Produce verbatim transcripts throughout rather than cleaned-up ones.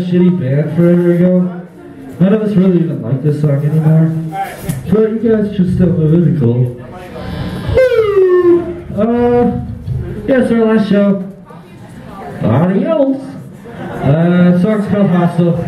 shitty band forever ago. None of us really even like this song anymore. But you guys should still know it's cool. Woo! Uh, yeah, it's our last show. Adios! Uh, the song's called Hostile.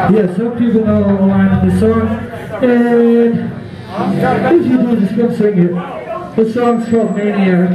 Yeah, some people know the line of the song, and if you do, just come sing it. The song's called Maniac.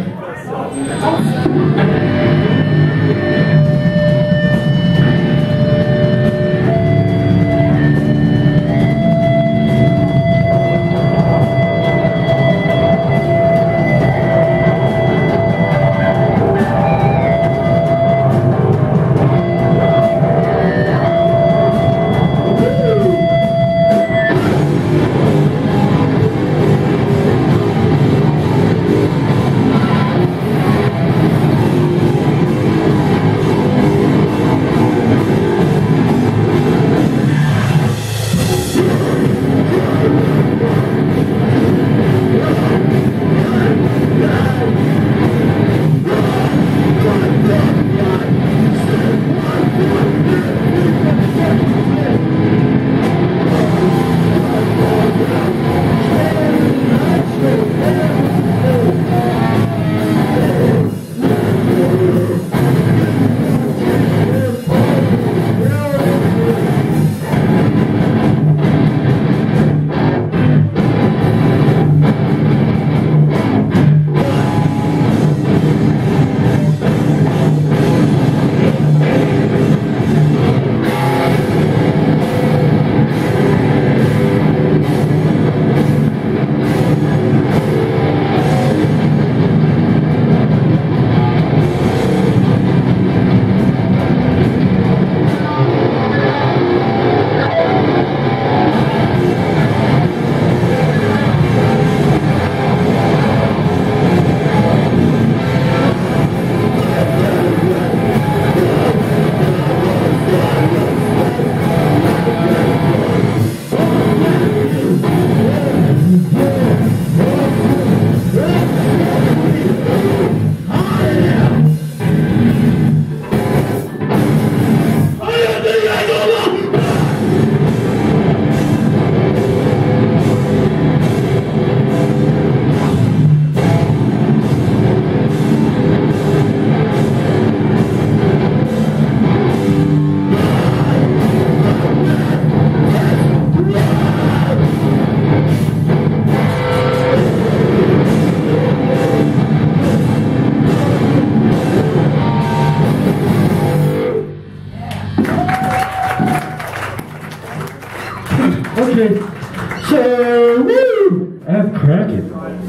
Okay, so woo, I'm cracking.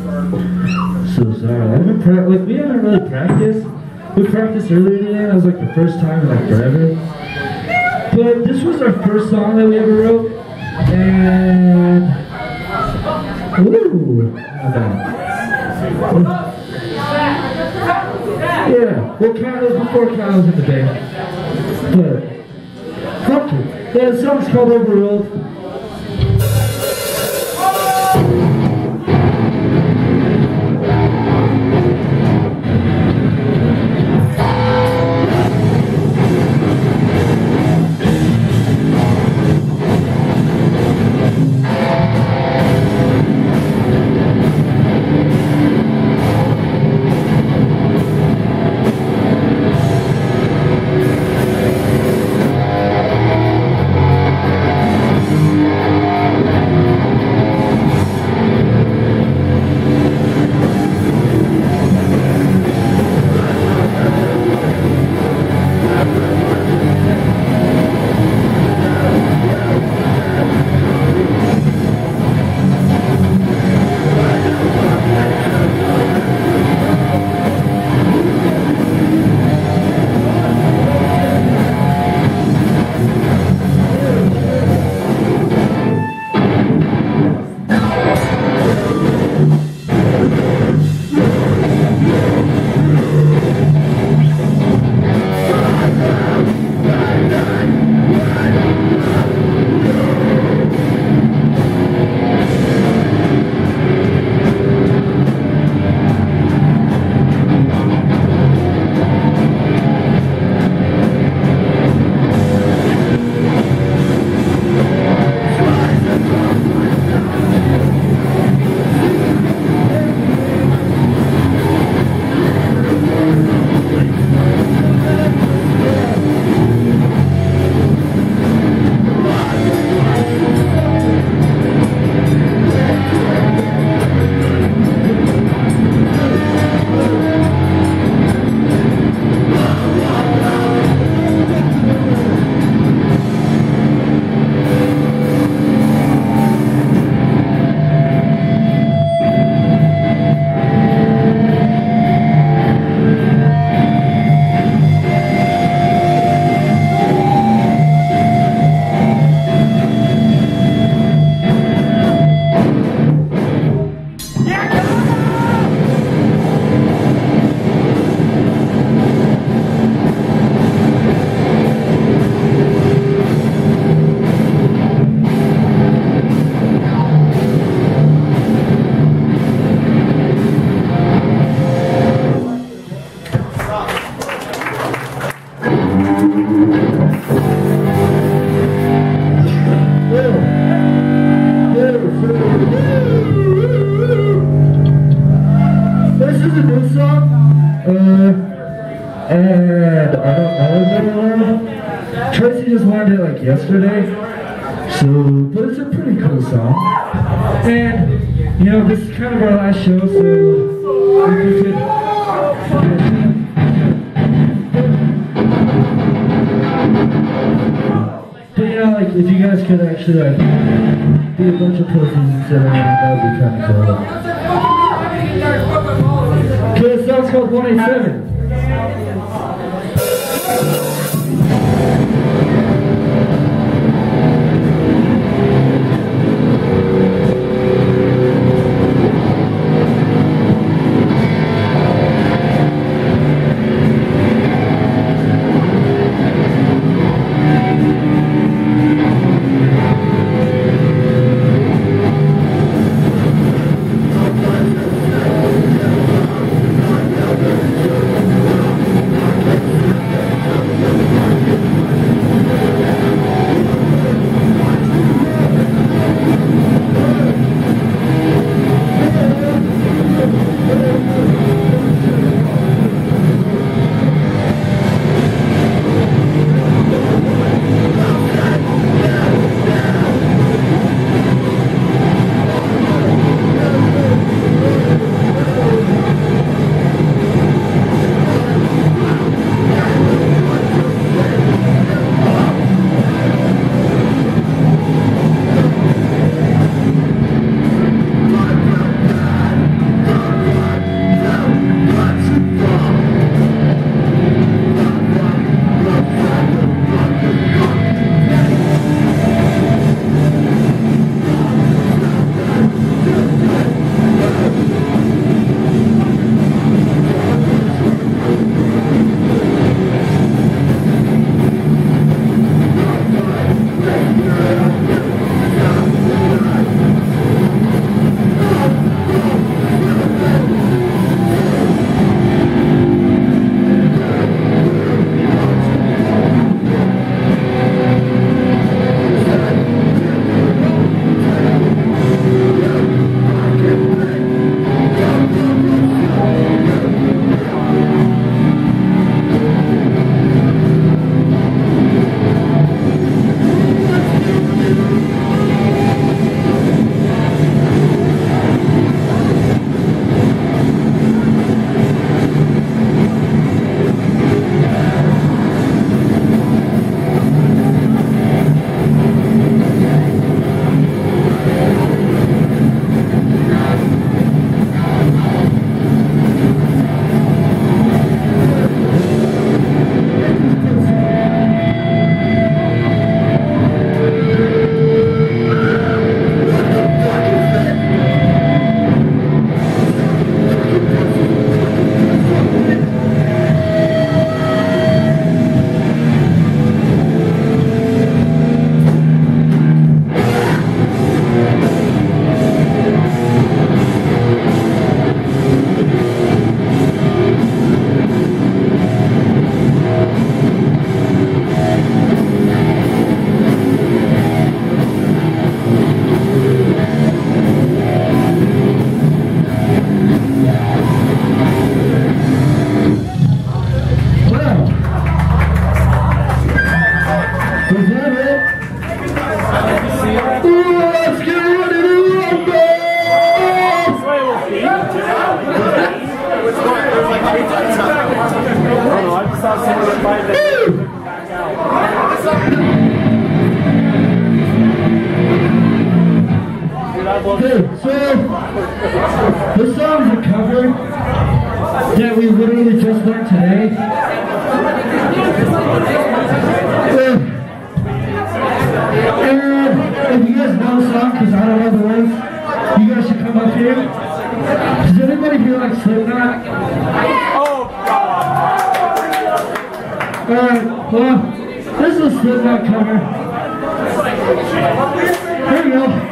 So sorry, I haven't pra- like we haven't really practiced. We practiced earlier today. That was like the first time in like forever. But this was our first song that we ever wrote, and woo, not bad. Yeah, well, Kyle was before Kyle was in the band, but fuck it. Yeah, the song's called Overruled. This is a new song, uh, and I don't know it very well. Tracy just learned it like yesterday, so, but it's a pretty cool song. And, you know, this is kind of our last show, so if we could, but you know, like, if you guys could actually, like, be a bunch of pussies instead of that, that would be kind of cool. Okay, the song's called one eighty-seven. Okay, so this song's a cover that we literally just learned today. Uh, and if you guys know the song, because I don't know the words, you guys should come up here. Does anybody here like Slipknot? Oh God! Alright, well, this is a Slipknot cover. Here we go.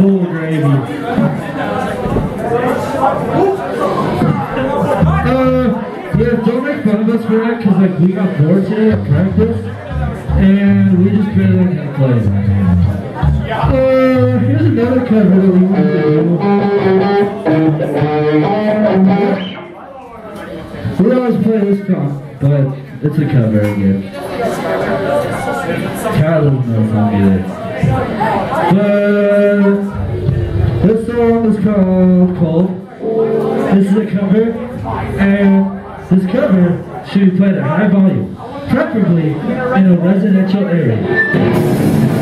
full gravy. Uh, yeah, don't make fun of us for that, because like we got bored today at practice, and we just barely learned how to play. Uh, here's another cover that we want to do. We always play this song, but it's a cover again. Kyle doesn't know song either. But this song is called Cold. This is a cover, and this cover should be played at high volume, preferably in a residential area.